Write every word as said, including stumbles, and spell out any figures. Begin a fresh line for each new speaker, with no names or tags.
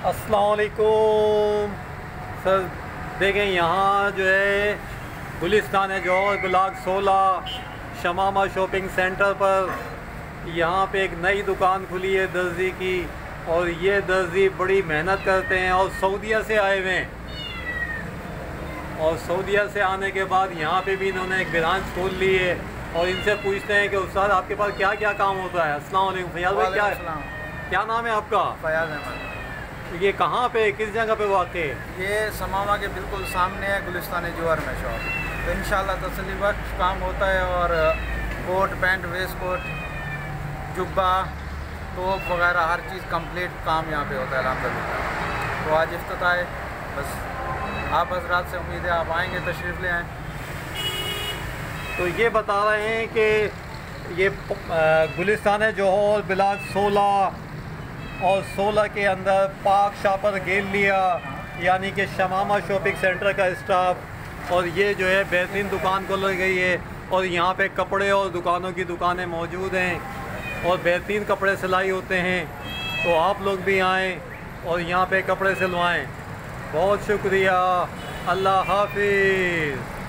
अस्सलाम वालेकुम सर। देखें यहाँ जो है गुलिस्तान है जौहर ब्लॉक सोलह शमामा शॉपिंग सेंटर पर, यहाँ पे एक नई दुकान खुली है दर्जी की। और ये दर्जी बड़ी मेहनत करते हैं और सऊदीया से आए हुए हैं। और सऊदीया से आने के बाद यहाँ पे भी इन्होंने एक ब्रांच खोल ली है। और इनसे पूछते हैं कि उस्ताद आपके पास क्या क्या काम होता है। अस्सलाम वालेकुम फयाज भाई, क्या क्या नाम है आपका?
फयाज अहमद।
ये कहाँ पे, किस जगह पे वाक़ई है?
ये समामा के बिल्कुल सामने है गुलिस्तान जौहर में शॉप। तो इंशाल्लाह तसल्ली बख्श काम होता है। और कोट पैंट वेस्ट कोट जुब्बा टोप वगैरह हर चीज़ कंप्लीट काम यहाँ पे होता है अल्हम्दुलिल्लाह। तो आज इफ्तिताह है, बस आप हज़रात से उम्मीद है आप आएँगे, तशरीफ़ ले आएँ।
तो ये बता रहे हैं कि ये गुलिस्तान जौहर ब्लॉक सोलह और सोलह के अंदर पाक शापर गैलिया यानी कि शमामा शॉपिंग सेंटर का स्टाफ। और ये जो है बेहतरीन दुकान खोल गई है। और यहाँ पे कपड़े और दुकानों की दुकानें मौजूद हैं और बेहतरीन कपड़े सिलाई होते हैं। तो आप लोग भी आएँ और यहाँ पे कपड़े सिलवाएँ। बहुत शुक्रिया, अल्लाह हाफिज़।